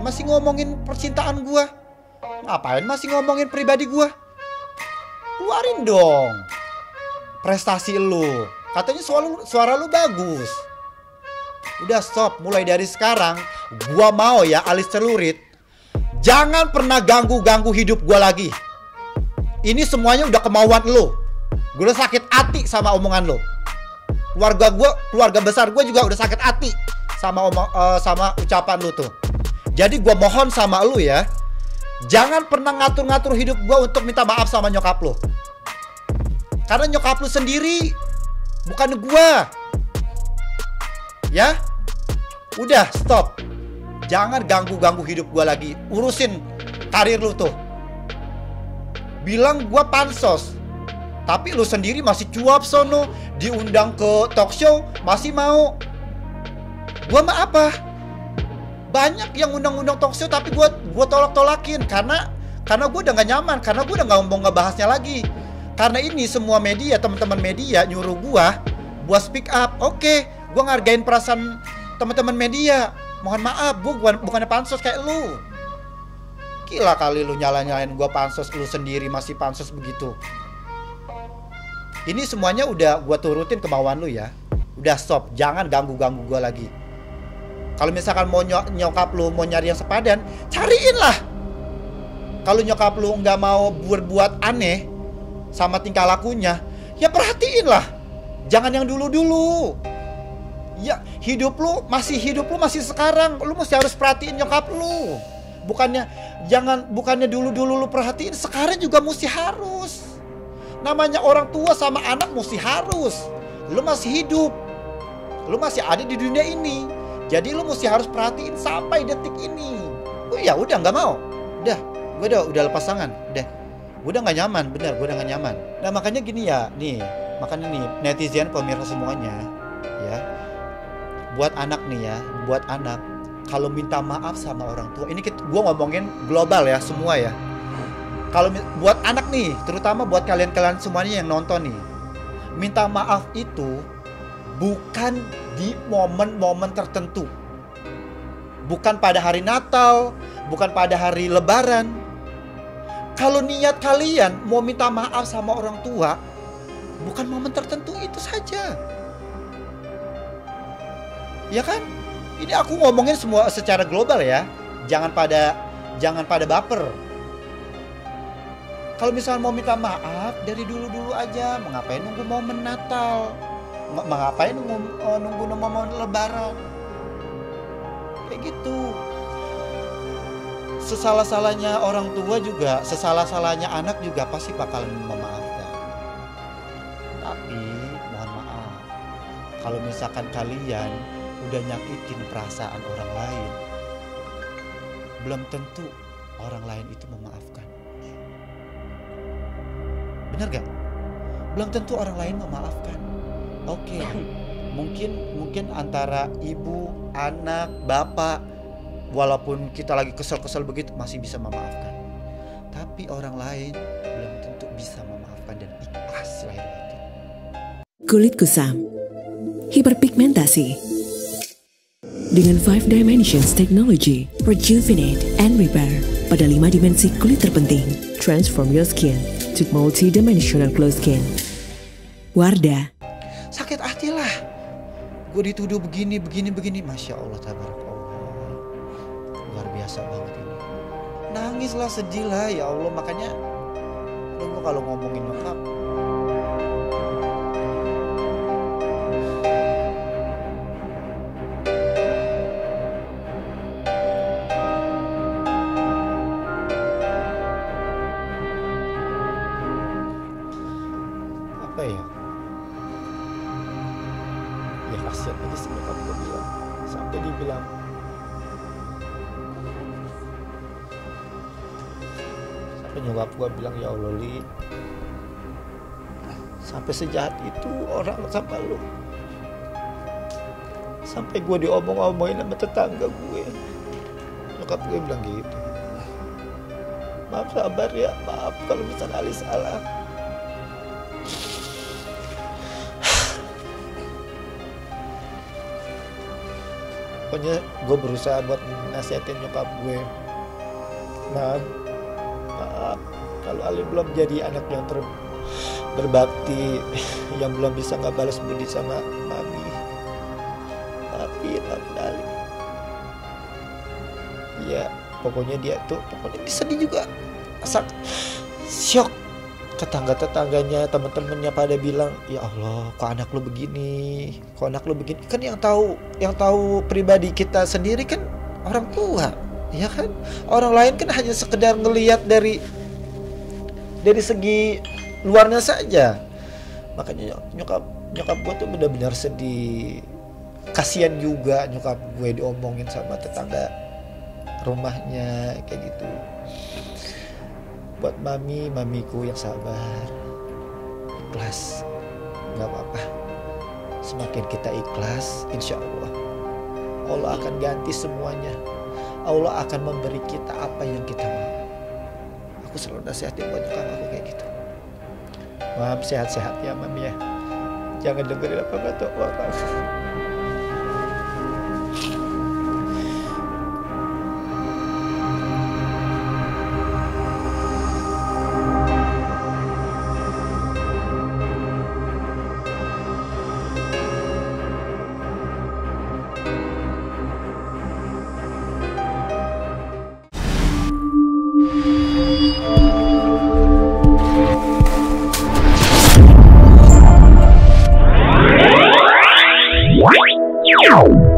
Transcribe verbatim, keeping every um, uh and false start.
masih ngomongin percintaan gue? Ngapain masih ngomongin pribadi gue? Keluarin dong prestasi lu. Katanya suara lu, suara lu bagus. Udah stop, mulai dari sekarang gue mau ya alis celurit, jangan pernah ganggu-ganggu hidup gue lagi. Ini semuanya udah kemauan lu. Gue udah sakit hati sama omongan lu. Keluarga gue, keluarga besar gue juga udah sakit hati sama omong, uh, sama ucapan lu tuh. Jadi gue mohon sama lu ya, jangan pernah ngatur-ngatur hidup gue untuk minta maaf sama nyokap lu. Karena nyokap lu sendiri, bukan gue. Ya, udah stop. Jangan ganggu-ganggu hidup gue lagi. Urusin karir lu tuh. Bilang gue pansos, tapi lu sendiri masih cuap sono. Diundang ke talk show masih mau. Gue mah apa? Banyak yang undang-undang talk show tapi gue gue tolak-tolakin karena karena gue udah gak nyaman, karena gue udah gak mau ngebahasnya lagi. Karena ini semua media, teman-teman media nyuruh gue buat speak up. Oke, gue ngargain perasaan teman-teman media. Mohon maaf, gue bukan bukannya pansos kayak lu. Gila kali lu nyala-nyalain gue pansos, lu sendiri masih pansos begitu. Ini semuanya udah gue turutin kemauan lu ya. Udah stop, jangan ganggu-ganggu gue lagi. Kalau misalkan mau nyok nyokap lu mau nyari yang sepadan, cariin lah. Kalau nyokap lu nggak mau berbuat aneh sama tingkah lakunya, ya perhatiin lah. Jangan yang dulu-dulu. Ya hidup lu masih hidup lu masih sekarang, lu mesti harus perhatiin nyokap lu. Bukannya jangan bukannya dulu-dulu lu perhatiin, sekarang juga mesti harus. Namanya orang tua sama anak mesti harus. Lu masih hidup, lu masih ada di dunia ini, jadi lu mesti harus perhatiin sampai detik ini. Oh ya udah nggak mau, udah, gue udah udah lepas tangan, udah, gue udah nggak nyaman, bener, gue udah nggak nyaman. Nah makanya gini ya, nih, makanya nih netizen pemirsa semuanya, ya, buat anak nih ya, buat anak, kalau minta maaf sama orang tua, ini gue ngomongin global ya, semua ya. Kalau buat anak nih, terutama buat kalian-kalian semuanya yang nonton nih, minta maaf itu bukan di momen-momen tertentu. Bukan pada hari Natal, bukan pada hari Lebaran. Kalau niat kalian mau minta maaf sama orang tua, bukan momen tertentu itu saja. Ya kan? Ini aku ngomongin semua secara global ya. Jangan pada jangan pada baper. Kalau misalnya mau minta maaf dari dulu-dulu aja, mengapain nunggu momen Natal? Mengapain nunggu, uh, nunggu momen Lebaran? Kayak gitu. Sesalah-salahnya orang tua juga, sesalah-salahnya anak juga pasti bakalan memaafkan. Tapi mohon maaf, kalau misalkan kalian udah nyakitin perasaan orang lain, belum tentu orang lain itu memaafkan. Bener gak? Belum tentu orang lain memaafkan. Oke, okay. mungkin mungkin antara ibu, anak, bapak, walaupun kita lagi kesel-kesel begitu masih bisa memaafkan. Tapi orang lain belum tentu bisa memaafkan dan ikhlas lahir batin. Kulit kusam, hiperpigmentasi. Dengan five dimensions technology, rejuvenate and repair pada lima dimensi kulit terpenting. Transform your skin to multi-dimensional glow skin. Wardah. Sakit hati lah. Gue dituduh begini, begini, begini. Masya Allah, tabarakallah. Luar biasa banget ini. Nangislah, sedih lah, ya Allah. Makanya, gue kalau ngomongin nyokap, apa ya? Ya kasihan aja sih nyokap gue bilang. Sampai dibilang, sampai nyokap gue bilang, ya Allah Li, sampai sejahat itu orang sama lu. Sampai gue diomong-omongin sama tetangga gue. Nyokap gue bilang gitu. Maaf sabar ya, maaf kalau misalnya Ali salah. pokoknya gue berusaha buat nasihatin nyokap gue. Maaf, maaf kalau Ali belum jadi anak yang ter berbakti, yang belum bisa nggak balas budi sama mami. Maafin, maafin Ali. Ya pokoknya dia tuh pokoknya sedih juga, sak syok. Tetangga-tetangganya, teman-temannya pada bilang, ya Allah, kok anak lu begini, kok anak lu begini. Kan yang tahu, yang tahu pribadi kita sendiri kan orang tua, ya kan. Orang lain kan hanya sekedar ngelihat dari dari segi luarnya saja. Makanya nyokap nyokap gue tuh benar-benar sedih. Kasian juga nyokap gue diomongin sama tetangga rumahnya kayak gitu. Buat mami, mamiku yang sabar, ikhlas, gak apa-apa. Semakin kita ikhlas, insya Allah Allah akan ganti semuanya. Allah akan memberi kita apa yang kita mau. Aku selalu nasihatin buat nyokap aku kayak gitu. Mam, sehat-sehat ya mami ya. Jangan dengerin apa kata orang. Wow.